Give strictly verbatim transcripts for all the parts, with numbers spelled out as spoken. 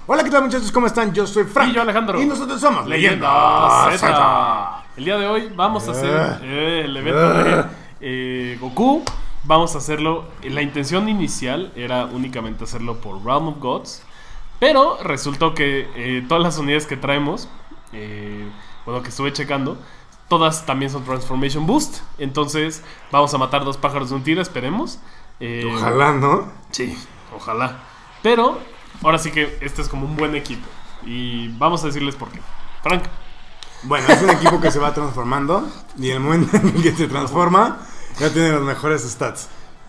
Hola, ¿qué tal, muchachos? ¿Cómo están? Yo soy Frank. Y yo, Alejandro. Y nosotros somos Leyenda Leyenda Z. Z. El día de hoy vamos a hacer eh, el evento de eh, Goku. Vamos a hacerlo. La intención inicial era únicamente hacerlo por Realm of Gods. Pero resultó que eh, todas las unidades que traemos, eh, bueno, que estuve checando, todas también son Transformation Boost. Entonces vamos a matar dos pájaros de un tiro, esperemos. Eh, Ojalá, ¿no? Sí, ojalá. Pero ahora sí que este es como un buen equipo. Y vamos a decirles por qué. Frank. Bueno, es un equipo que se va transformando. Y en el momento en el que se transforma, ya tiene los mejores stats.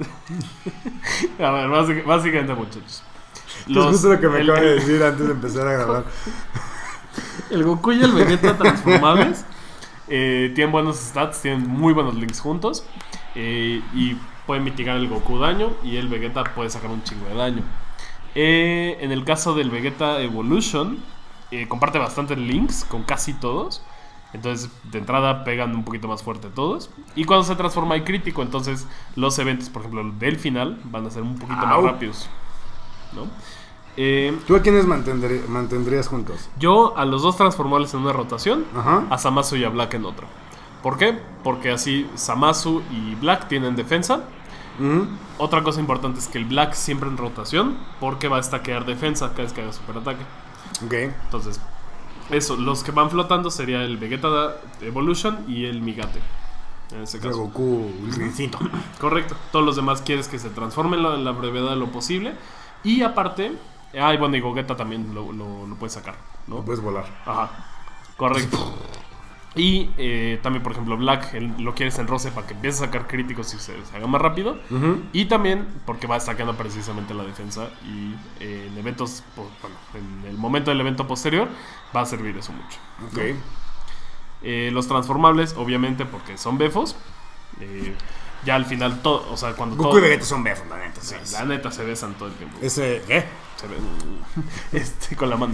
A ver, básic- básicamente, muchachos. Es justo lo que me el, acaba de decir antes de empezar a grabar. El Goku y el Vegeta transformables eh, tienen buenos stats, tienen muy buenos links juntos. Eh, y pueden mitigar el Goku daño. Y el Vegeta puede sacar un chingo de daño. Eh, en el caso del Vegeta Evolution, eh, comparte bastante links con casi todos. Entonces, de entrada pegan un poquito más fuerte todos. Y cuando se transforma hay crítico, entonces los eventos, por ejemplo, del final, van a ser un poquito Au. más rápidos, ¿no? Eh, ¿Tú a quiénes mantendrí- mantendrías juntos? yo a los dos transformables en una rotación, Ajá. a Zamasu y a Black en otra. ¿Por qué? Porque así Zamasu y Black tienen defensa. Ujú. Otra cosa importante es que el Black siempre en rotación, porque va a stackear defensa cada vez que haga superataque. Ok. Entonces, eso, los que van flotando sería el Vegeta Evolution y el Migate. En ese El caso. Goku Ultra Instinto. Correcto. Todos los demás quieres que se transformen en la, en la brevedad de lo posible. Y aparte, ay, bueno, y Gogeta también lo, lo, lo puedes sacar, ¿no? No puedes volar. Ajá. Correcto. Y eh, también, por ejemplo, Black el- lo quieres en roce para que empiece a sacar críticos y se, se haga más rápido. Ujú. Y también porque va destacando precisamente la defensa. Y eh, en eventos, pues, bueno, en el momento del evento posterior, va a servir eso mucho. Ok. Eh, los transformables, obviamente, porque son befos. Eh, ya al final, todo, o sea, cuando Goku todo. y Vegeta son befos, la neta. Sí, Sí, la neta se besan todo el tiempo. Ese, ¿qué? Se ven, este, con la mano.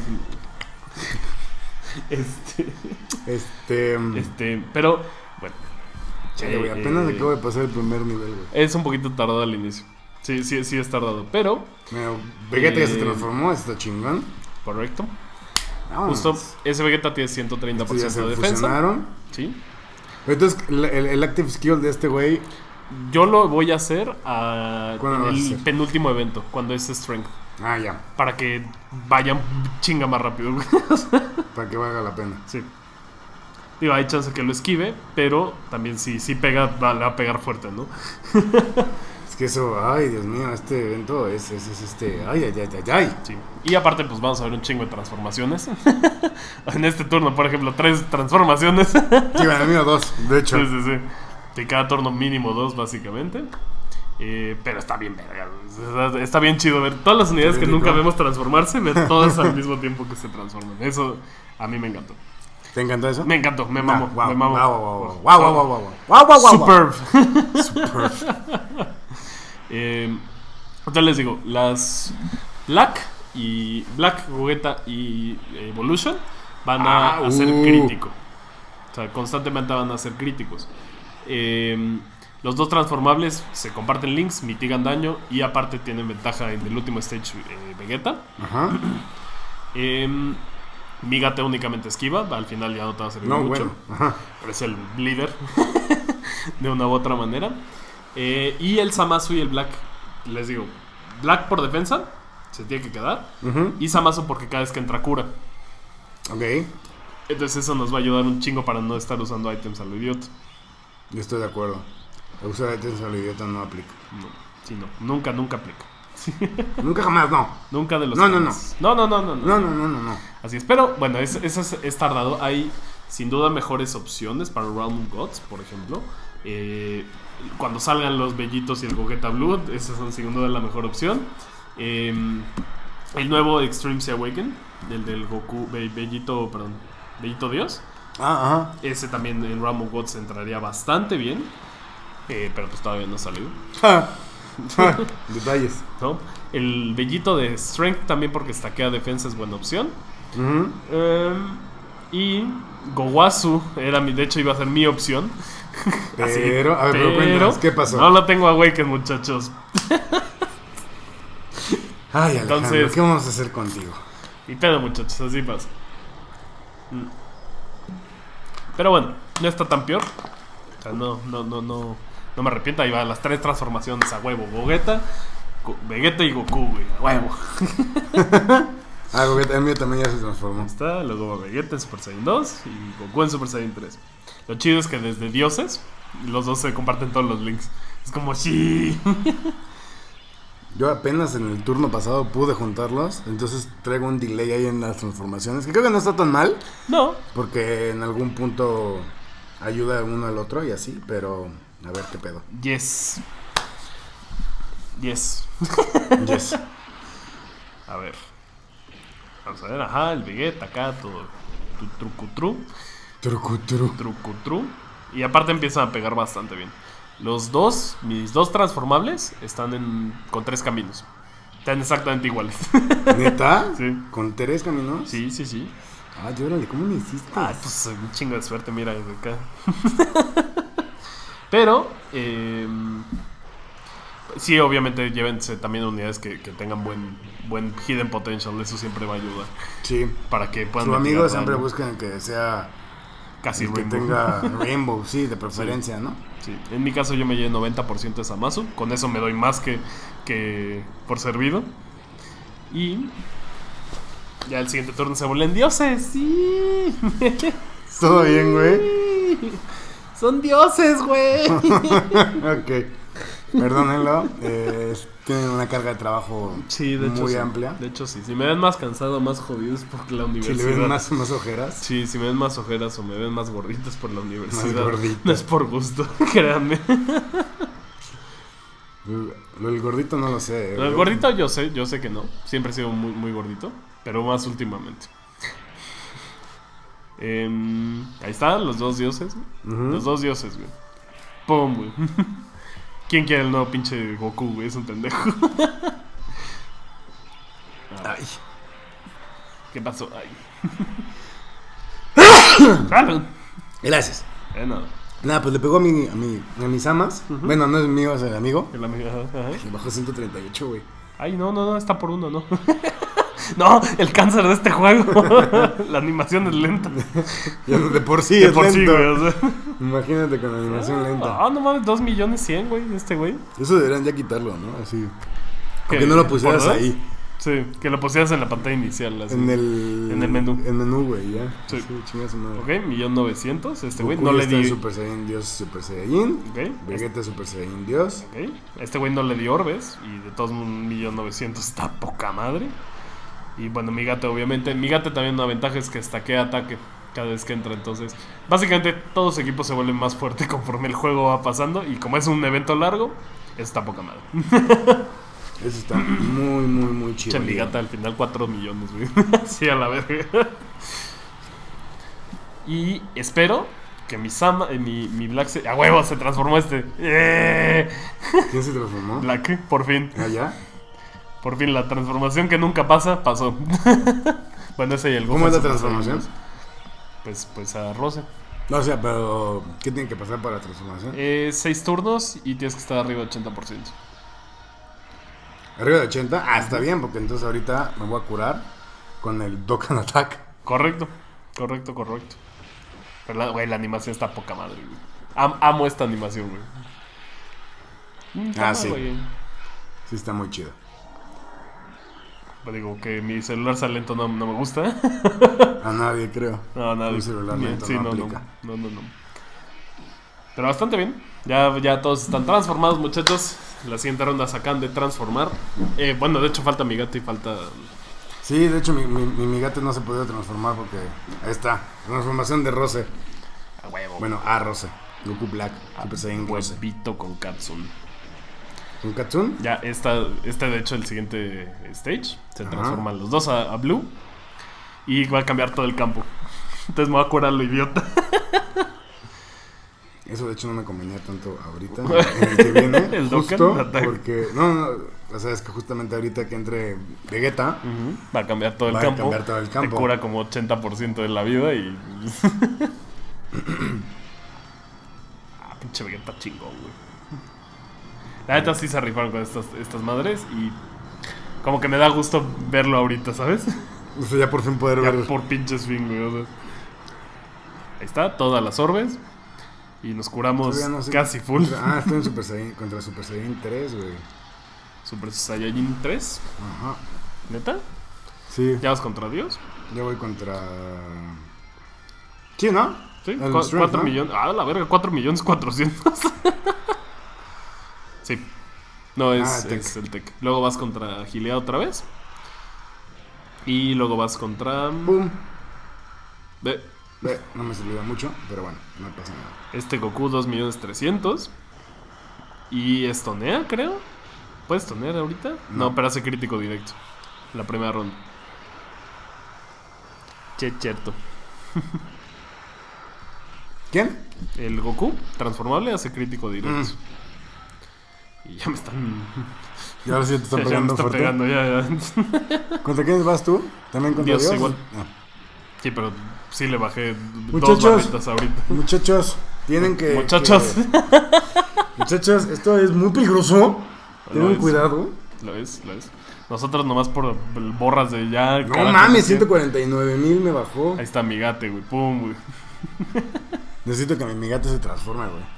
Este, Este... este, pero, bueno. Chale, güey, eh, apenas eh, acabo de pasar el primer nivel, güey. Es un poquito tardado al inicio. Sí, sí, sí es tardado, pero, Mira, Vegeta ya se Eh, transformó, está chingón. correcto. Vámonos. Justo, ese Vegeta tiene ciento treinta por Estos ya ciento se de defensa. fusionaron. Sí. Entonces, el, el- el active skill de este güey, Yo lo voy a hacer a, ¿Cuándo en lo vas a el hacer? penúltimo evento, cuando es Strength. ah, ya, Para que vayan chinga más rápido. güey. para que valga la pena. Sí. Digo, hay chance que lo esquive, pero también si, si pega, va, le va a pegar fuerte, ¿no? Es que eso, ay, Dios mío, este evento es, es, es este, ay, ay, ay, ay, ay. Sí. Y aparte, pues vamos a ver un chingo de transformaciones. En este turno, por ejemplo, tres transformaciones. Sí, Sí, bueno, el mío dos, de hecho. sí, sí. De cada turno mínimo dos, básicamente. Eh, pero está bien verga. Está, está bien chido ver todas las unidades Sí, que rico. nunca vemos transformarse, ver todas al mismo tiempo que se transforman. Eso a mí me encantó. ¿Te encantó eso? Me encantó, me mamo, Wow, me mamo. wow, wow, wow, wow, wow, wow, wow, wow, wow, wow. Superb. Superb. Eh, entonces les digo, las Black y Black, Gogeta y Evolution van a Ah, hacer uh. crítico. O sea, constantemente van a ser críticos. Eh, los dos transformables se comparten links, mitigan daño y aparte tienen ventaja en el último stage eh, Vegeta. Ajá. Eh, Migate únicamente esquiva, al final ya no te va a servir No, mucho. bueno. Ajá. Pero es el líder de una u otra manera. Eh, y el Zamasu y el Black, les digo, Black por defensa se tiene que quedar. Ujú. Y Zamasu porque cada vez que entra cura. Ok, Entonces eso nos va a ayudar un chingo para no estar usando items a lo idiota. yo estoy de acuerdo. Usar items al idiota no aplica. No, sí, no, nunca, nunca aplica. Nunca jamás, no. Nunca de los No, no, temas. no, no, no, no, no. No, no, no, no, no. Así es, pero bueno, eso es, es, es tardado. Hay sin duda mejores opciones para Realm of Gods, por ejemplo. Eh, cuando salgan los Bellitos y el Gogeta Blue, esa es sin duda la mejor opción. Eh, el nuevo Extreme Sea Awaken, el del Goku, Be- Bellito, perdón, Bellito Dios. Ah, Ese también en Realm of Gods entraría bastante bien. Eh, pero pues todavía no ha salido, ajá. Ja. Detalles. ¿no? El Bellito de Strength también porque stackea defensa es buena opción. Ujú. Um, y Gowasu era mi, de hecho iba a ser mi opción. Así, Pero, a ver, pero cuéntanos, ¿qué pasó? No lo tengo Awaken, muchachos. Ay, Alejandro, Entonces- ¿qué vamos a hacer contigo? Y pedo, muchachos, así pasa. Mm. Pero bueno, no está tan peor. O sea, no, no, no, no, no me arrepiento. Ahí va las tres transformaciones a huevo. Vegeta, Vegeta y Goku, güey. A huevo. Ah, Vegeta, el mío también ya se transformó. Ahí está, luego va Vegeta en Super Saiyan dos y Goku en Super Saiyan tres. Lo chido es que desde dioses, los dos se comparten todos los links. Es como, sí. Yo apenas en el turno pasado pude juntarlos, entonces traigo un delay ahí en las transformaciones, que creo que no está tan mal, No. porque en algún punto ayuda uno al otro y así, pero a ver qué pedo. Yes. Yes. Yes. A ver. Vamos a ver, ajá, el Vegeta acá, todo. Tu, trucutru. Trucutru. Trucutru. Y aparte empiezan a pegar bastante bien. Los dos, mis dos transformables, están en, con tres caminos. Están exactamente iguales. ¿Neta? Sí. ¿Con tres caminos? Sí, sí, sí. Ah, llórale, ¿cómo me hiciste? Ah, pues un chingo de suerte, mira, desde acá. Pero, eh, sí, obviamente llévense también unidades que, que tengan buen, buen hidden potential. Eso siempre va a ayudar. Sí. Para que puedan... Su amigo mitigar siempre daño. buscan que sea... Casi que Rainbow. tenga Rainbow, sí, de preferencia, Sí. ¿no? Sí. En mi caso yo me llevo noventa por ciento de Zamasu. Con eso me doy más que, que por servido. Y ya el siguiente turno se vuelven dioses. Sí. Todo bien, güey. Son dioses, güey. Ok. Perdónenlo. Eh, tienen una carga de trabajo Sí, de hecho muy sí. amplia. De hecho sí. Si me ven más cansado, más jodido es por la Si universidad. le ven más, más ojeras. Sí, si me ven más ojeras o me ven más gorditas por la universidad. gordito. No es por gusto, créanme. Lo del gordito no lo sé. El gordito yo sé, yo sé que no. Siempre he sido muy, muy gordito, pero más últimamente. Eh, ahí están los dos dioses. Uh-huh. Los dos dioses, güey. Pum, güey. ¿Quién quiere el nuevo pinche Goku, güey? Es un pendejo. Ay. ¿Qué pasó? Ay. Salud. Gracias. Eh, no. Nada, pues le pegó a, mi, a, mi, a mis amas. Uh-huh. Bueno, no es mío, es el amigo. El amigo, ajá, ajá. Le bajó ciento treinta y ocho, güey. Ay, no, no, no, está por uno, no. No, el cáncer de este juego. La animación es lenta. Ya de por sí De es por sí, lento. güey, o sea. Imagínate con animación lenta. Ah, no mames, dos millones cien, güey, este güey. Eso deberían ya quitarlo, ¿no? Así. ¿Qué? Que no lo pusieras ¿Por dos? ahí. Sí, que lo pusieras en la pantalla inicial. Así. En el... En el menú. En el menú, güey, ya. Sí. Sí, chinga su madre. Ok, millón novecientos. Este güey Goku no ya le está di. Super Saiyan Dios, Super Saiyan. Ok, Vegeta Super Saiyan Dios. ok. Este güey no le di orbes. Y de todos un millón novecientos está poca madre. Y bueno, mi gato, obviamente. Mi gato también una ventaja es que estaquea ataque cada vez que entra. Entonces, básicamente todos los equipos se vuelven más fuertes conforme el juego va pasando. Y como es un evento largo, está poca madre. Eso está muy, muy, muy chido. Che, mi gata al final cuatro millones, güey. Sí, a la verga. Y espero que mi Sama, eh, mi, mi Black se... ¡A huevo! Se transformó este. ¡Eh! ¿Quién se transformó? Black, por fin. ¿Ah, ya? Por fin, la transformación que nunca pasa, pasó. Bueno, ese y el ¿Cómo es la Gohan transformación? Super Saiyan. Pues, pues a Rose. No, o sea, pero ¿qué tiene que pasar para la transformación? Eh, seis turnos y tienes que estar arriba del ochenta por ciento. ¿Arriba de ochenta? Ah, está bien, porque entonces ahorita me voy a curar con el Dokkan Attack. Correcto, correcto, correcto. Pero la, güey, la animación está poca madre, güey. Am, amo esta animación, güey. Mm, Ah, toma, sí. güey. Sí, está muy chido. Pues digo que mi celular sea lento no, no me gusta. A nadie, creo. No, nada. Un celular lento sí, no no, no, aplica. no, no, no. Pero bastante bien. Ya, ya todos están transformados, muchachos. La siguiente ronda sacan de transformar. Eh, bueno, de hecho falta mi gato y falta... Sí, de hecho mi, mi, mi, mi gato no se podía transformar porque... Ahí está, transformación de Rose. A huevo. Bueno, a Rose. Goku Black, Super Saiyan Rose. Huevito con Katsun. ¿Un Katsun? Ya, esta, este de hecho el siguiente stage. Se Ajá. transforman los dos a, a Blue. Y va a cambiar todo el campo. Entonces me voy a curar lo idiota. Eso de hecho no me convenía tanto ahorita. En el que viene. El justo Dokkan Attack. porque... No, no, o sea, es que justamente ahorita que entre Vegeta... Uh-huh. Va a cambiar todo el Va a campo. cambiar todo el campo. Te cura como ochenta por ciento de la vida y... Ah, pinche Vegeta chingón, güey. La neta sí se rifaron con estas, estas madres y... Como que me da gusto verlo ahorita, ¿sabes? O sea, ya por fin poder Ya ver. por pinches fin, güey. O sea. Ahí está, todas las orbes. Y nos curamos Todavía no sé- casi full. Contra- ah, estoy en Super Saiyan, contra Super Saiyan tres, güey. Super Saiyajin tres. Ajá. ¿Neta? Sí, ¿Ya vas contra Dios? ya voy contra. Sí, ¿no? Sí, El cu- Strength, cuatro ¿no? millones. Ah, la verga, cuatro millones cuatrocientos. Sí. No, es, Ah, Tech. es el Tech. Luego vas contra Gilead otra vez. Y luego vas contra. ¡Pum! Ve, Ve, no me sirvió mucho, pero bueno, no pasa nada. este Goku dos millones trescientos. Y estonea, creo. ¿Puedes estonear ahorita? No. No. pero hace crítico directo. La primera ronda. Che, cierto. ¿Quién? El Goku transformable hace crítico directo. Mm. Y ya me están. Y ahora sí te están ya me pegando están fuerte. pegando, ya, ya. ¿Contra quién vas tú? ¿También contra Dios, Dios? igual. Ah. Sí, pero sí le bajé dos Muchachos. barritas ahorita. Muchachos, tienen que. Muchachos. que- Muchachos, esto es muy peligroso. Tengan es. cuidado. Lo es, lo es. Nosotros nomás por borras de ya. No carajo, mames, ¿qué? ciento cuarenta y nueve mil me bajó. Ahí está mi gate, güey. Pum, güey. Necesito que mi, mi gato se transforme, güey.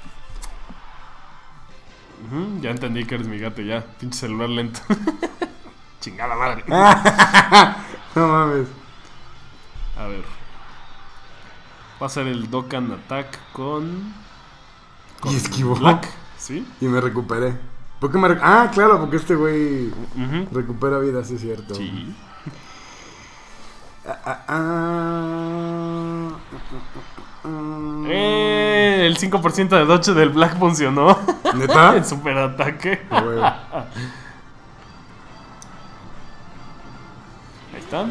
Ujú, ya entendí que eres mi gate, ya. Pinche celular lento. Chingada madre. No mames. A ver. Va a ser el Dokkan Attack con. Y esquivó. Black, ¿sí? Y me recuperé. ¿Por qué me rec- Ah, claro, porque este güey Ujú. recupera vida, sí es cierto. Sí. Ah, ah, ah, ah. Eh, el cinco por ciento de dodge del Black funcionó. ¿Neta? El super ataque. Ah, güey. Ahí está.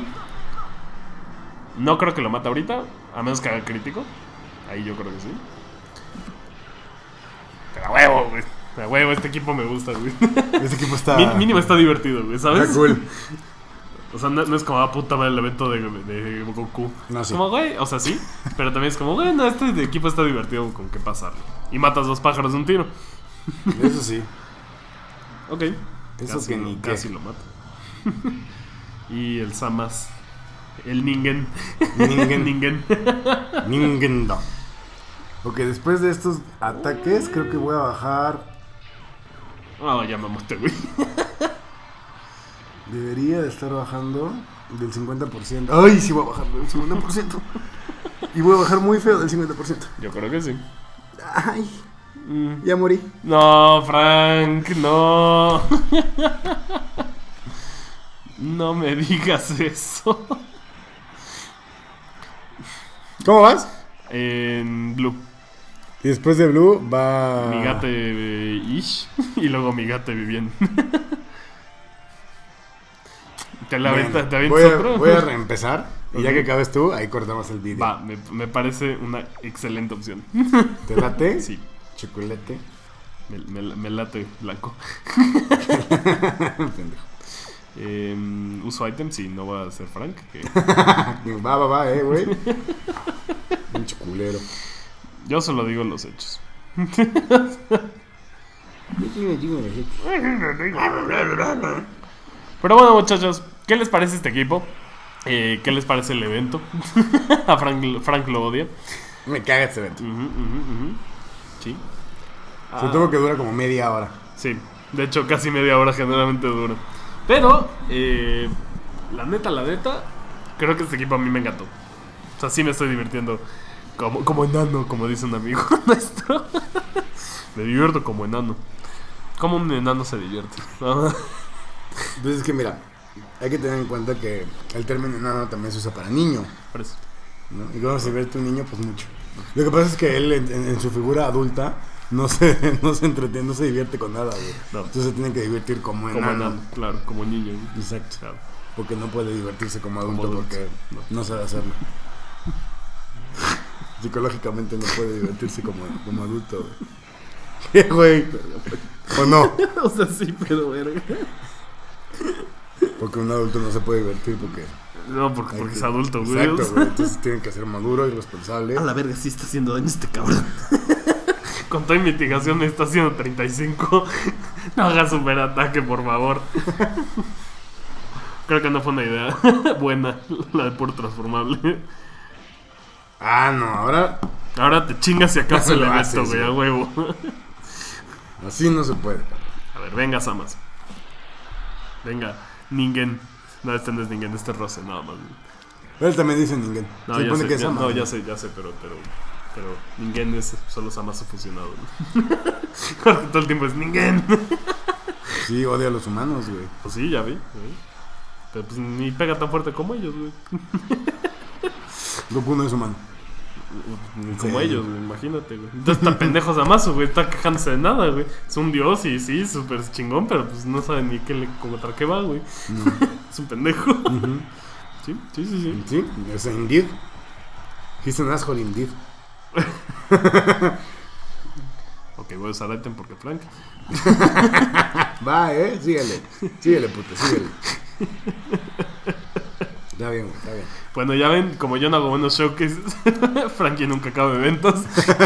No creo que lo mate ahorita, a menos que haga crítico. Ahí yo creo que sí. Pero a huevo, güey. A huevo, este equipo me gusta, güey. Este equipo está. Min- mínimo está divertido, güey, ¿sabes? Está cool. O sea, no, no es como, ah, puta madre, el evento de, de Goku. No, sí. Como, güey, o sea, sí. Pero también es como, güey, no, este equipo está divertido con qué pasarle. Y matas dos pájaros de un tiro. Eso sí. Ok. Eso casi que lo, ni qué. casi lo mato. Y el Samas. El Ningen. Ningen. Ningen. Ningendo. Ok, después de estos ataques, creo que voy a bajar. Ah, ya me maté, güey. Debería de estar bajando del cincuenta por ciento. Ay, sí voy a bajar del cincuenta por ciento. Y voy a bajar muy feo del cincuenta por ciento. Yo creo que sí. Ay, Mm. ya morí. No, Frank, no. No me digas eso. ¿Cómo vas? En Blue. Y después de Blue va. Mi gate eh, Ish. Y luego mi gate Vivien. Te la Bien, aventa, te avientas voy, a, otro. voy a reempezar. Y ya Ok. que acabes tú, ahí cortamos el video. Va, me, me parece una excelente opción. ¿Te late? Sí, Chocolate. me, me- me late blanco. Pendejo. Eh, uso item, sí, no va a ser Frank. que- Va, va, va, eh, güey. Pinche culero. Yo solo digo los hechos. Pero bueno, muchachos, ¿qué les parece este equipo? Eh, ¿Qué les parece el evento? A Frank, Frank lo odia. Me caga este evento. Ujú, ujú, ujú. Sí. Se Ah, tuvo que dura como media hora. sí, de hecho casi media hora generalmente dura. Pero, eh, la neta, la neta, creo que este equipo a mí me encantó. O sea, sí me estoy divirtiendo como, como enano, como dice un amigo nuestro. Me divierto como enano. ¿Cómo un enano se divierte? Entonces es que mira, hay que tener en cuenta que el término enano también se usa para niño, Por eso. ¿no? Y cuando se divierte un niño, pues mucho. Lo que pasa es que él en, en- en su figura adulta no se, no se entretiene, no se divierte con nada, güey. No. Entonces se tiene que divertir como Como enano. enano, claro, como niño. Exacto. Claro. Porque no puede divertirse como adulto, adulto, porque no. no. sabe hacerlo. Psicológicamente no puede divertirse como, como adulto, güey. ¿Qué, güey? ¿O no? O sea, sí, pero verga. Porque un adulto no se puede divertir porque... No, porque, hay porque que- es adulto, güey. Exacto, güey. Entonces tienen que ser maduro y responsable. A la verga, sí está haciendo daño este cabrón. Con toda mitigación me está haciendo treinta y cinco. No hagas super ataque, por favor. Creo que no fue una idea buena la de puro transformable. Ah, no, ahora... Ahora te chingas si acaso el Lo evento, haces, güey, a güey. huevo. Así no se puede. A ver, venga, Samas. Venga, Ningen. No, este no es Ningen, este es Rose, nada más. Él también dice Ningen. No, Se ya pone sé, que es ya, Sama, no, ¿no? ya sé, ya sé, pero, pero, pero Ningen es solo Samasu fusionado. Porque todo el tiempo es Ningen. Sí, odia a los humanos, güey. Pues sí, ya vi. ¿eh? Pero pues ni pega tan fuerte como ellos, güey. Goku no es humano. Ni como Sí. ellos, güey, imagínate, güey. Entonces está pendejo Zamasu, güey, está quejándose de nada, güey. Es un dios y sí, súper chingón, pero pues no sabe ni qué le, contra qué va, güey. No. Es un pendejo. Ujú. Sí, sí, sí, sí. Sí, es indeed. He's an asshole indeed. Ok, voy a usar item porque Frank. Va, eh, síguele. Síguele, puto, síguele. Está bien, güey, está bien. Bueno, ya ven, como yo no hago buenos showcases, Frankie nunca acaba eventos.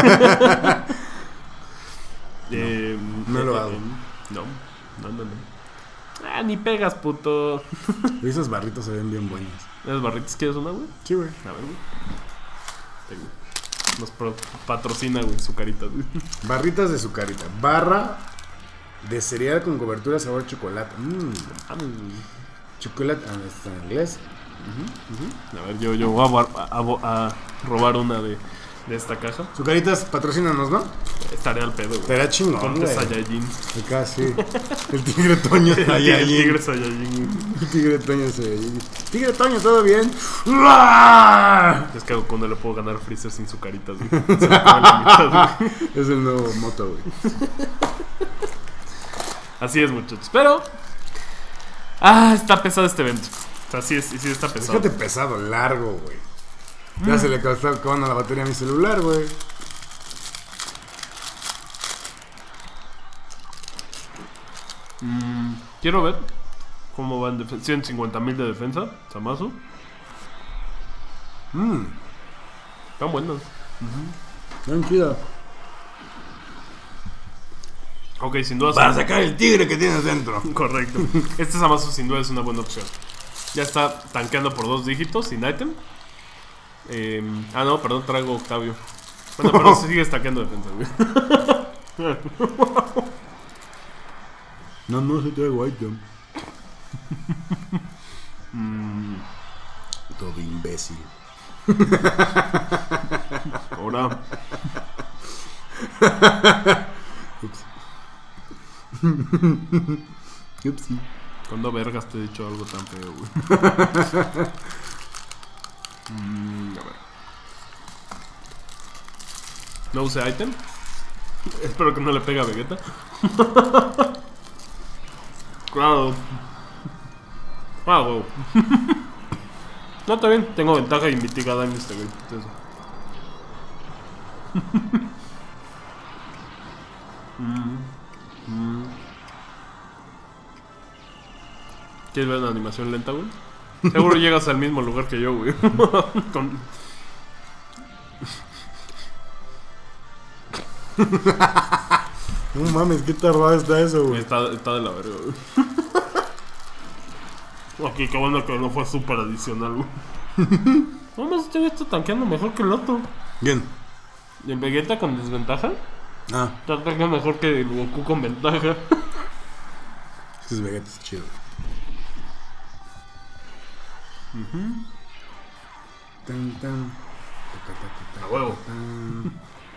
eh, no lo eh, hago. eh, No, no, no, no. Ah, ni pegas, puto. Esos barritos se ven bien buenos. ¿Eres barritos? ¿Quieres una, güey? Sí, güey. A ver, güey. Tengo. Nos pro- patrocina, güey, su carita, güey. Barritas de sucarita. Barra de cereal con cobertura sabor chocolate. Mmm. Ah, güey. Chocolate. Ah, está en inglés. A ver, yo, yo voy a, bar- a- a- a robar una de, de esta caja. Sucaritas, patrocínanos, ¿no? Estaré al pedo, güey. Estará chingón, Ponte güey. Saiyajin. Acá sí. El tigre Toño El Saiyajin. tigre Saiyajin. El tigre Toño Saiyajin. Tigre Toño, ¿todo bien? ¡Uah! Es que cuando le puedo ganar Freezer sin su caritas, güey. Se le acaba la mitad, güey. Es el nuevo moto, güey. Así es, muchachos. Pero. Ah, está pesado este evento. O sea, sí, es- sí está pesado. Fíjate pesado, largo, güey. Ya se le está acabando la batería a mi celular, güey. Mm, quiero ver cómo van defensa. ciento cincuenta mil de defensa, Zamasu. Mmm, Están buenos. bien chido. Ok, sin duda. Para sacar el tigre que tienes dentro. Correcto. Este Zamasu sin duda es una buena opción. Ya está tanqueando por dos dígitos sin item. Eh, ah, no, perdón, traigo Octavio. Bueno, pero se sigue tanqueando defensa, güey. No, no se traigo item. Mm, Todo imbécil. ahora. Ups. Upsi. ¿Cuándo vergas te he dicho algo tan feo, güey? Mm, a ver. No use item. Espero que no le pegue a Vegeta. Claro. Ah, wow. No, está bien. Tengo ventaja y mitiga daño este güey. Entonces. Mm, mm. ¿Quieres ver una animación lenta, güey? Seguro llegas al mismo lugar que yo, güey. Con... No mames, qué tardado está eso, güey. Está, está de la verga, güey. Ok, qué bueno que no fue súper adicional, güey. No más, este güey está tanqueando mejor que el otro. Bien. ¿Y el Vegeta con desventaja? Ah, Está tanqueando mejor que el Goku con ventaja. es que es Vegeta, es chido. Tan, tan. Taca, taca, taca, A huevo. tan.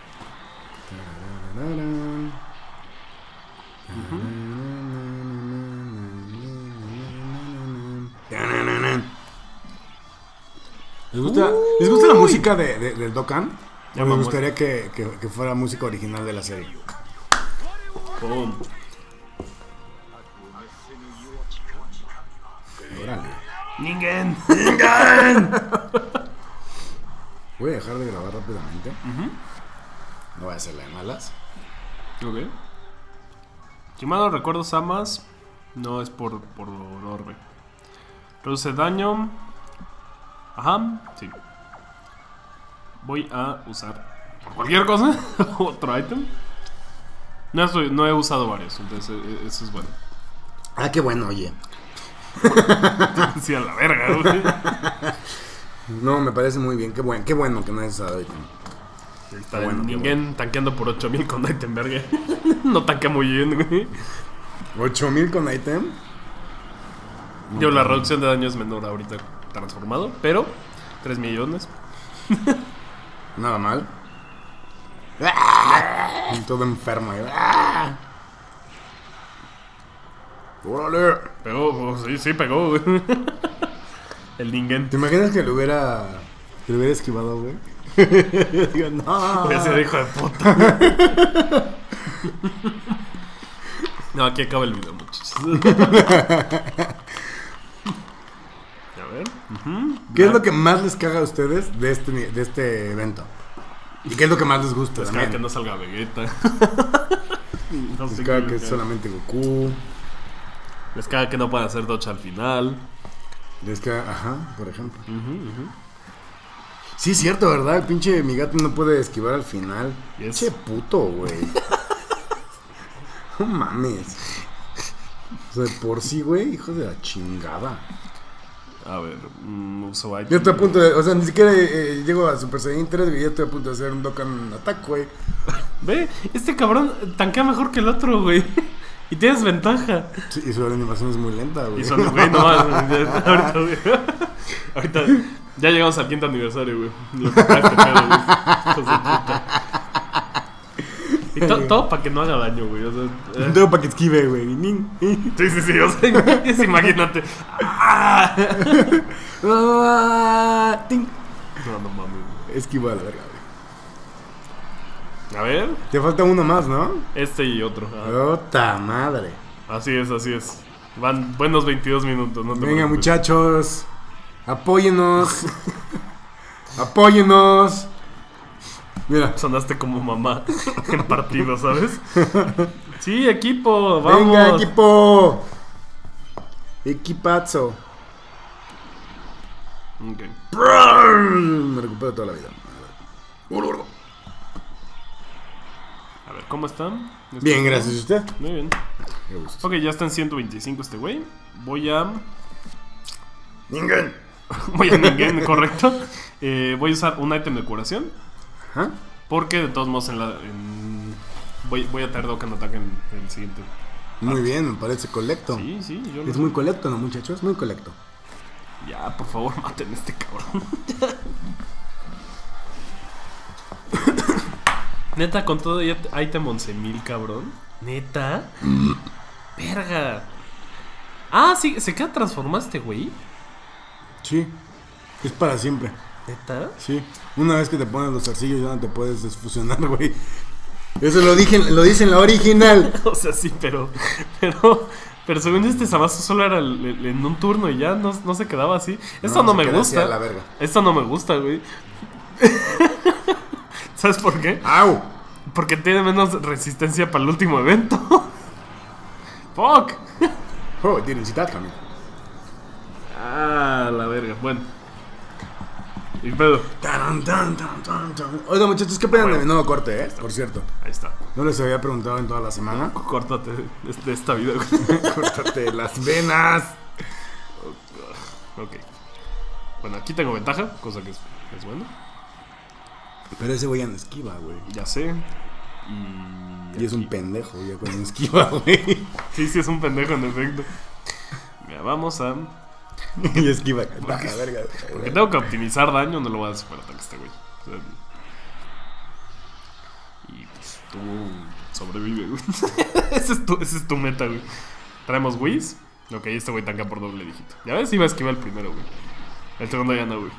Tararararán. Tanananan. ¿Les gusta, ¿les gusta la música de, de, del Dokkan? Ya ¿O les mamó. gustaría que, que, que fuera música original de la serie? Pum. Órale. Ningen. Voy a dejar de grabar rápidamente. No voy a hacerla de malas. Ok. Si mal no recuerdo, Samas no es por, por orbe. Reduce daño. Ajá, sí. Voy a usar por cualquier cosa otro item. No, estoy, no he usado varios, entonces eh, eso es bueno. Ah, qué bueno, oye. Sí, a la verga, güey. No, me parece muy bien. Qué bueno, qué bueno que no es esa item. Está bueno. Ningen tanqueando por ocho mil con item, verga. No tanquea muy bien, güey. ¿ocho mil con item? Yo, la reducción de daño es menor ahorita transformado, pero tres millones. Nada mal. Todo enfermo. ¡Órale! Pegó, oh, sí, sí, pegó, güey. El Ningen. ¿Te imaginas que lo hubiera, que lo hubiera esquivado, güey? Digo, no. Ese hijo de puta. No, aquí acaba el video, muchachos. A ver. Uh-huh. ¿Qué es lo que más les caga a ustedes de este, de este evento? ¿Y qué es lo que más les gusta? Les caga que no salga Vegeta. No Les sé caga qué que les es caga. solamente Goku. Les caga que no puedan hacer dodge al final. Les caga, ajá, por ejemplo. Uh-huh, uh-huh. Sí, es cierto, ¿verdad? El pinche mi gato no puede esquivar al final. Yes. Che puto, güey. No mames. O sea, de por sí, güey, hijo de la chingada. A ver, mm, uso item. Yo estoy a punto de, o sea, ni siquiera eh, llego a Super Saiyan tres, güey, ya estoy a punto de hacer un Dokkan Attack, güey. Ve, este cabrón tanquea mejor que el otro, güey. Y tienes ventaja. Sí, y su animación es muy lenta, güey. Y son, güey, no más. Ahorita, güey. Ahorita, ya llegamos al quinto aniversario, güey. Lo que trae este pedo, güey. Hijos de puta. Y to, todo para que no haga daño, güey. O sea, eh. Todo para que esquive, güey. Nin. Sí, sí, sí. O sea, es, imagínate. ¡Ah! Ah, ting. No, no mames, güey. Esquiva a la verga, güey. A ver, Te falta uno más, ¿no? este y otro. Ah, ¡Ota madre! así es, así es. Van buenos veintidós minutos, no te Venga, preocupes. muchachos. Apóyenos. Apóyenos. Mira. Sonaste como mamá en partido, ¿sabes? Sí, equipo, vamos. Venga, equipo. Equipazo. Ok. Me recupero toda la vida. A ver, ¿cómo están? Bien, gracias. ¿Y usted? Muy bien. Qué gusto. Ok, ya está en ciento veinticinco este güey. Voy a... Ningen. Voy a Ningen, correcto. Eh, voy a usar un ítem de curación. Ajá. Porque de todos modos en la... en- Voy, voy a tener Dokkan Attack en el siguiente. Muy bien, me parece colecto. Sí, sí, yo lo Es sé. muy colecto, ¿no, muchachos? Muy colecto. Ya, por favor, maten a este cabrón. Neta, con todo ya item once mil, cabrón. Neta. Verga. Ah, sí, se queda transformado este güey. Sí. Es para siempre. Neta. Sí. Una vez que te pones los zarcillos ya no te puedes desfusionar, güey. Eso lo dije, lo dice en la original. O sea, sí, pero. Pero. Pero según este Zamasu solo era el- el- en un turno y ya no, no se quedaba así. Esto no, se me queda así gusta. a la verga. Esto no me gusta, güey. ¿Sabes por qué? ¡Au! Porque tiene menos resistencia para el último evento. Fuck. Oh, didn't see that coming. Ah, la verga. Bueno. Y pedo. Tan, tan, tan, tan, tan. Oiga, muchachos, ¿qué opinan de mi nuevo corte, eh? Por cierto. Ahí está. No les había preguntado en toda la semana. Córtate de, de esta vida, güey. Córtate las venas. Ok. Bueno, aquí tengo ventaja, cosa que es, es bueno. Pero ese güey ya no esquiva, güey. Ya sé. Y. Y es un aquí- pendejo ya cuando esquiva, güey. Sí, sí, es un pendejo en efecto. Mira, vamos a. Y esquiva. Ah, verga. Porque tengo que optimizar daño, no lo voy a super ataque este güey. O sea, y pues tú sobrevive, güey. Ese es tu, ese es tu meta, güey. Traemos Whis. Ok, este güey tanca por doble dígito. Ya ves, iba a esquivar el primero, güey. El segundo ya no, güey.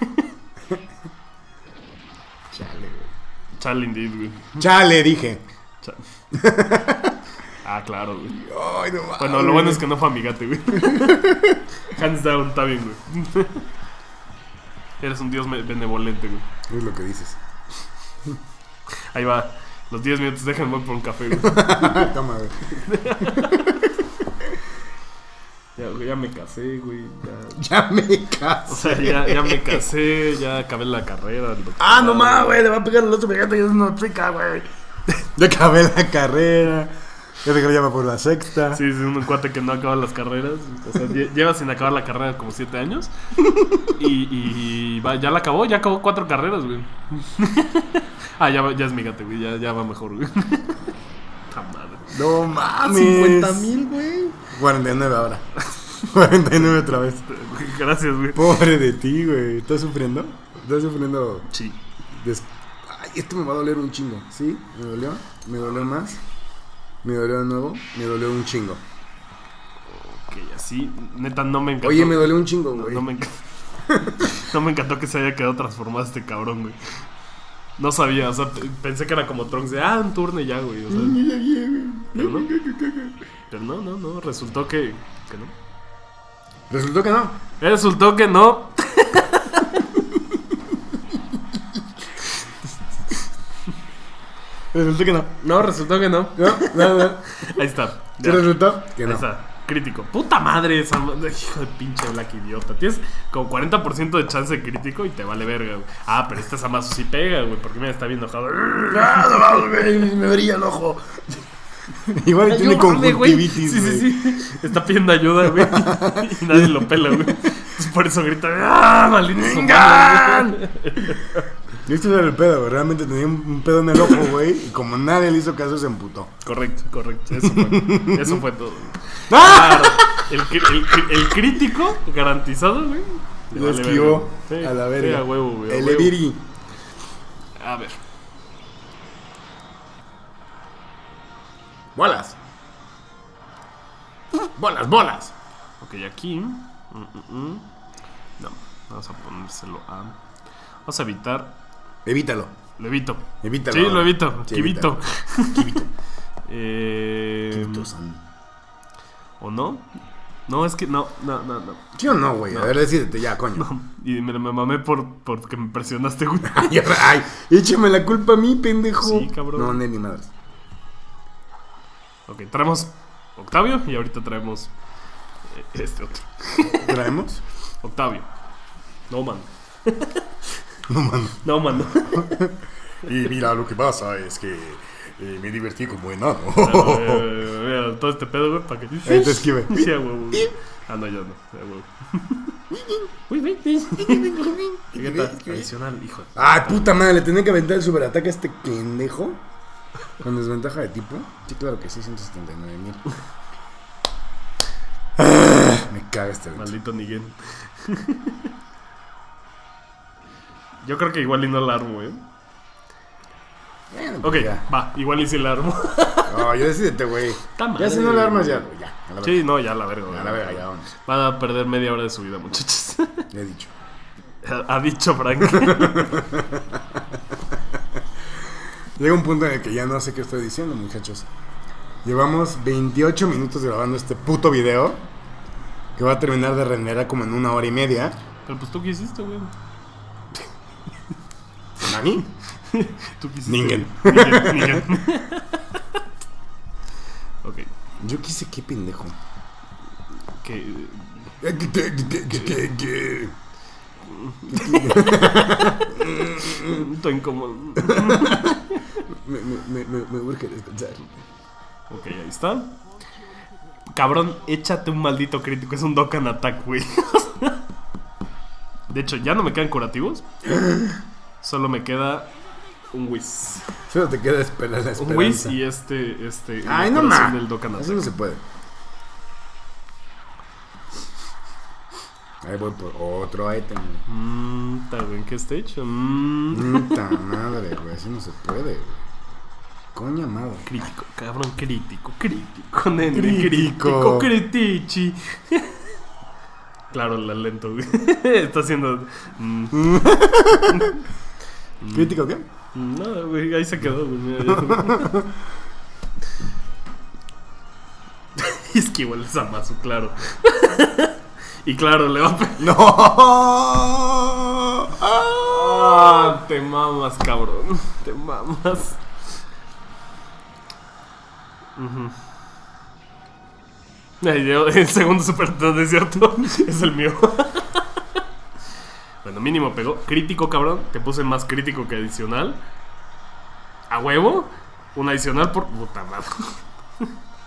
Chale, güey. Chale, indeed, güey. Chale, dije. Chale. Ah, claro, güey. Ay, no mames. Bueno, lo bueno es que no fue amigate, güey. Hands down, está bien, güey. Eres un dios me- benevolente, güey. Es lo que dices. Ahí va. Los diez minutos, déjenme por un café, güey. Toma, güey. Ya, güey, ya me casé, güey. Ya. Ya me O casé. sea, ya, ya me casé, ya acabé la carrera. el Ah, no doctorado. mames, güey. Le va a pegar el otro pegante y es una chica, güey. Ya acabé la carrera. Edgar ya va por la sexta. Sí, sí, un cuate que no acaba las carreras. O sea, lle- lleva sin acabar la carrera como siete años. Y, y va, ya la acabó, ya acabó cuatro carreras, güey. Ah, ya, va- ya es mi gato, güey. Ya, ya va mejor, güey. Ta madre. No mames. cincuenta mil, güey. cuarenta y nueve ahora. cuarenta y nueve otra vez. Gracias, güey. Pobre de ti, güey. ¿Estás sufriendo? ¿Estás sufriendo? Sí. Des... Ay, esto me va a doler un chingo. ¿Sí? ¿Me dolió? ¿Me dolió más? ¿Me dolió de nuevo? Me dolió un chingo. Ok, así, neta, no me encantó. Oye, me dolió un chingo, No, güey. no me encantó. No me encantó que se haya quedado transformado este cabrón, güey. No sabía, o sea, p- pensé que era como Trunks de, ah, un turno y ya, güey. O sea, pero no. Pero no, no, no. Resultó que, que no. Resultó que no. Resultó que no. Resultó que no. No, resultó que no. No, no, no. Ahí está. ¿Qué Ya. resultó? Que Ahí no. está. Crítico. Puta madre esa madre. Hijo de pinche black idiota. Tienes como cuarenta por ciento de chance de crítico y te vale verga, güey. Ah, pero este Zamasu sí pega, güey. Porque mira, está bien enojado. Ah, no, no, güey, me brilla el ojo. Igual tiene Ayúdame, güey. conjuntivitis, Sí, güey. sí, sí. Está pidiendo ayuda, güey. Y nadie lo pela, güey. Entonces por eso grita, ¡ah, maldito! ¡Vengan! Esto era el pedo, güey. Realmente tenía un un pedo en el ojo, güey. Y como nadie le hizo caso, se emputó. Correcto, correcto. Eso fue. Eso fue todo. ¡Ah! Claro. El, cri- el, cri- el crítico garantizado, güey. Le Lo vale esquivó verga. Sí, a la sí, verga. a huevo, güey. a El huevo. Eviri. A ver. Bolas. Bolas, bolas. Ok, aquí. Mm, mm, mm. No, vamos a ponérselo a. Vamos a evitar. Evítalo. Lo evito. Evítalo. Sí, lo evito. Sí, Kibito. Kibito. Eh, Kibito-san. ¿O no? No, es que no, no, no, no. ¿Sí o no, güey? No. A ver, decídete ya, coño. No. Y me, me mamé por porque me presionaste, güey. Ay, ay, échame la culpa a mí, pendejo. Sí, cabrón. No, ni madres. Ok, traemos Octavio y ahorita traemos eh, este otro. ¿Traemos? Octavio. No, man. No, mano. No, man. Y mira, lo que pasa es que eh, me divertí como enano. Mira, todo este pedo, güey, para que. Ahí te esquive. Sí, a huevo. güey. Ah, no, yo no. A huevo. Uy, uy, uy. Vegeta, adicional, hijo. de- Ay, puta madre, le tenía que aventar el superataque a este pendejo. Con desventaja de tipo. Sí, claro que sí, ciento setenta y nueve mil. Me caga este evento. Maldito Nigen. Yo creo que igual y no la armo, eh. Bueno, Ok, pues ya. va, igual y si la armo. No, yo decídete, güey. Está Ya madre, si no la armas, güey. ya, güey, ya. A la Sí, verga. no, ya la verga, A güey. la verga, ya vamos. Van a perder media hora de su vida, muchachos. Ya he dicho. Ha dicho Frank. Llega un punto en el que ya no sé qué estoy diciendo, muchachos. Llevamos veintiocho minutos grabando este puto video. Que va a terminar de render como en una hora y media. Pero pues tú qué hiciste, güey. ¿Nani? Tú qué hiciste. Ningen. Ningen, Ningen. Ok. Yo quise qué pendejo. Que. ¿Qué, qué, qué, qué, qué, qué? Estoy incómodo. Me, me, me, me, me urge descansar. Ok, ahí está. Cabrón, échate un maldito crítico. Es un Dokkan Attack, güey. De hecho, ya no me quedan curativos. Solo me queda un Whis. Solo te queda esperar la Un Whis esperanza. y este. este Ay, el no corazón más. del Dokkan Eso Attack. no se puede. Ahí voy por otro ítem. Mmm, ¿en qué stage? Mmm. Puta madre, güey. Así no se puede, güey. Coña madre. Crítico, cabrón, crítico, crítico, nene, Crítico. crítico, critici. Claro, la lento, güey. Está haciendo. Mm, ¿Crítico qué? no, güey, ahí se quedó, güey. Mira, ya. Es que igual es Zamasu, claro. Y claro, le va a pegar. ¡No! Ah, te mamas, cabrón. Te mamas. Uh-huh. Ay, yo, el segundo super es cierto. Es el mío. Bueno, mínimo pegó. Crítico, cabrón. Te puse más crítico que adicional. A huevo. Un adicional por. Puta madre.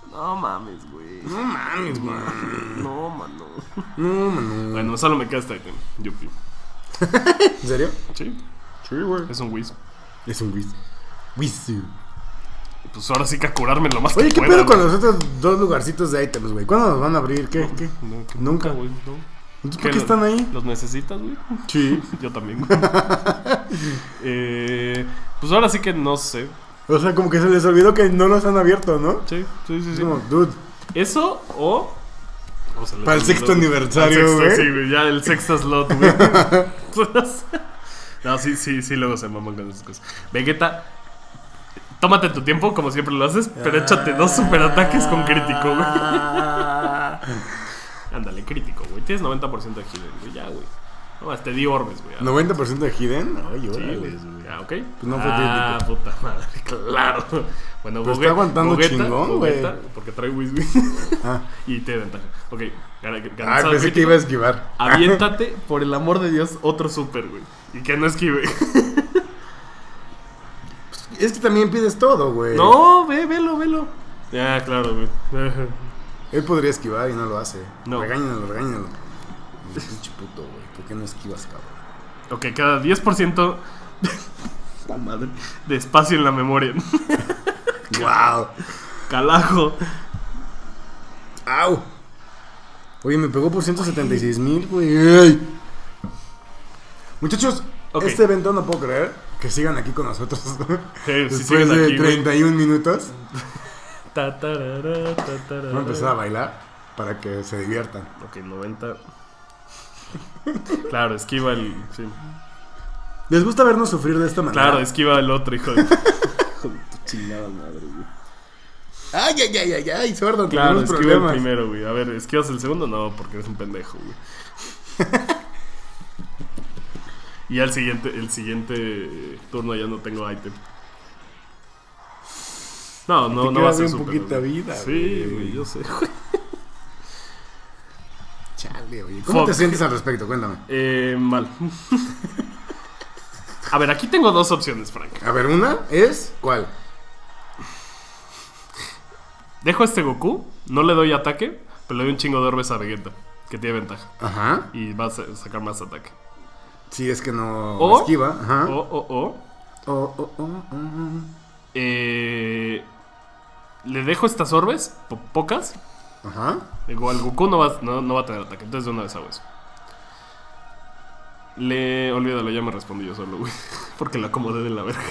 No mames, güey. No mames, güey. No, mano. No, mano. Bueno, solo me queda este item. Yupi. ¿En serio? Sí. Sí, güey. Es un whiz. Es un whiz. Whiz. Pues ahora sí que a curarme lo más Oye, que ¿qué pueda. pedo con güey. los otros dos lugarcitos de items, güey? ¿Cuándo nos van a abrir? ¿Qué? ¿Qué? No, que Nunca. güey. No. ¿Entonces por qué están ahí? ¿Los necesitas, güey? Sí. Yo también, güey. eh, pues ahora sí que no sé. O sea, como que se les olvidó que no los han abierto, ¿no? Sí, sí, sí. Es sí. como, dude. Eso o... o se les Para el olvidó, sexto güey. aniversario, Al sexto, güey. Sí, güey, ya el sexto slot, güey. No, sí, sí, sí, luego se maman con esas cosas. Vegeta, tómate tu tiempo, como siempre lo haces, pero échate dos super ataques con crítico, güey. Ándale, crítico, güey. Tienes noventa por ciento de healing, güey. Ya, güey. No más, te di orbes, güey. ¿noventa por ciento de hidden? Ay, Sí, órale. güey. Ah, ok. Pues no fue ah, crítico. puta madre, claro. Bueno, Pero Goge- está aguantando Gogeta, chingón, güey. Gogeta, porque trae Whis, güey. Ah, Y te da ventaja. Ok, gana- ah ganado pensé que crítico. iba a esquivar. Aviéntate, por el amor de Dios, otro super, güey. Y que no esquive. Es que también pides todo, güey. No, ve, velo, velo. Ya, claro, güey. Él podría esquivar y no lo hace. No. Regáñenlo, regáñenlo. Pinche puto, güey. ¿Por qué no esquivas, cabrón? Ok, cada diez por ciento la madre, de espacio en la memoria. ¡Wow! Calajo. ¡Au! Oye, me pegó por ciento setenta y seis mil, güey. Ay. Muchachos, Ok. este evento no puedo creer que sigan aquí con nosotros. Sí, si Después siguen de aquí, güey. treinta y un minutos. Ta, tarara, ta, tarara. Vamos a empezar a bailar para que se diviertan. Ok, noventa. Claro, esquiva el. Sí. ¿Les gusta vernos sufrir de esta manera? Claro, esquiva el otro, hijo de. Hijo de tu chingada madre, güey. ¡Ay, ay, ay, ay, ay! Sordo, Claro, tenemos esquiva el problemas. primero, güey. A ver, ¿esquivas el segundo? No, porque eres un pendejo, güey. Y al siguiente, el siguiente turno ya no tengo item. No, no, Te no va a queda ser bien super. poquita güey. vida, Sí, güey. güey, yo sé, güey. Chale, oye. ¿Cómo Fuck. te sientes al respecto? Cuéntame. Eh, mal. A ver, aquí tengo dos opciones, Frank. A ver, una es... ¿Cuál? Dejo a este Goku, no le doy ataque, pero le doy un chingo de orbes a Vegeta, que tiene ventaja. Ajá. Y va a sa- sacar más ataque. Sí, es que no O- esquiva. Ajá. O, o, o. Oh, oh, oh, oh. Eh, le dejo estas orbes, po- pocas. Ajá. Digo, al Goku no va, no, no va a tener ataque, entonces de una vez hago eso. Le... Olvídalo, ya me respondí yo solo, güey. Porque lo acomodé de la verga.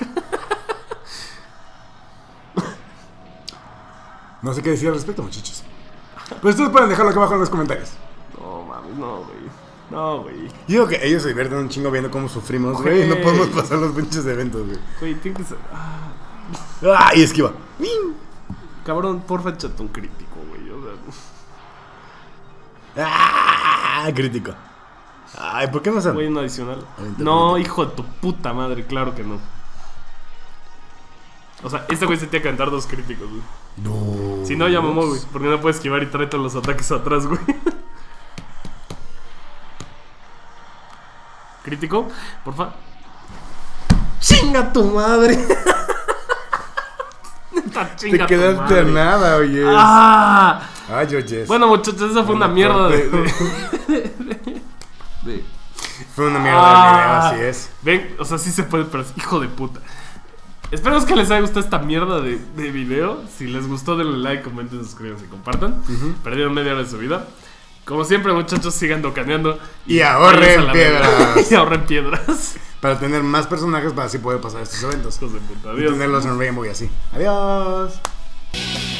No sé qué decir al respecto, muchachos. Pero ustedes pueden dejarlo aquí abajo en los comentarios. No, mami, no, güey. No, güey. Yo digo que ellos se divierten un chingo viendo cómo sufrimos, güey. Güey. Y no podemos pasar los pinches eventos, güey. Güey, tiene que ser... Ah, ¡Ah! Y esquiva. cabrón, porfa, échate un crítico, güey. O sea... ¡Ah! Crítico. Ay, ¿por qué no se...? Güey, un adicional. Ahorita, No, ahorita. hijo de tu puta madre, claro que no. O sea, este güey se tiene que aventar dos críticos, güey. No. Si no, ya mamó, güey. Porque no puede esquivar y trae todos los ataques atrás, güey. Crítico, porfa. ¡Chinga tu madre! Neta, Te chinga tu quedaste madre. a nada, oye. ¡Ah! Ay, Georges. Bueno, muchachos, esa fue una mierda de... de, de- Fue una mierda Ah. de video, así es. Ven, o sea, sí se puede, pero es hijo de puta. Esperemos que les haya gustado esta mierda de, de video. Si les gustó, denle like, comenten, suscríbanse y compartan. Perdieron media hora de su vida. Como siempre, muchachos, sigan docaneando. Y ahorren váyanse a la piedras. verga. Y ahorren piedras. Para tener más personajes para así poder pasar estos eventos. Hijos de puta. Y Adiós. tenerlos en Rainbow y así. Adiós.